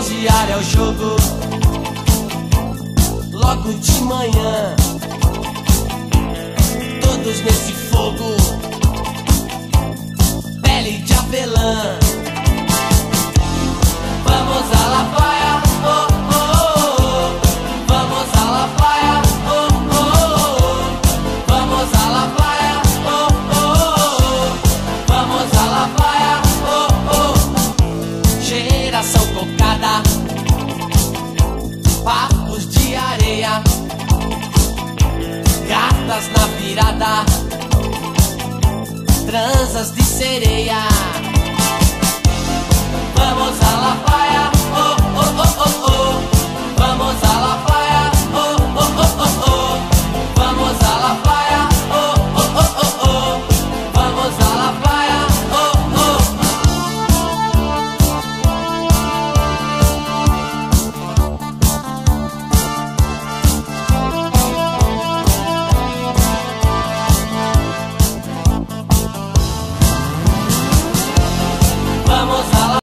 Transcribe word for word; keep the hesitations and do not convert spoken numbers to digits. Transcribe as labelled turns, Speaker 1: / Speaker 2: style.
Speaker 1: onze horas é o jogo, logo de manhã, todos nesse fogo, pele de avelã. Vamos à La Praia, oh, oh, oh. Vamos à La Praia, oh, oh, oh. Vamos à La Praia, oh, oh, oh. Vamos à La Praia, oh, oh. Geração cocada, papos de areia, gatas na virada, transas de sereia. Vamos